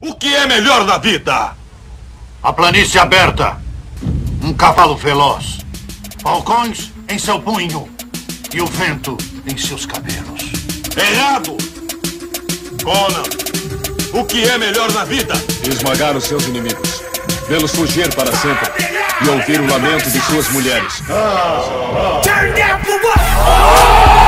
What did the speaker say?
O que é melhor na vida? A planície aberta. Um cavalo veloz. Falcões em seu punho. E o vento em seus cabelos. Errado! Conan, o que é melhor na vida? Esmagar os seus inimigos. Vê-los fugir para sempre. E ouvir o lamento de suas mulheres. Turn down for what?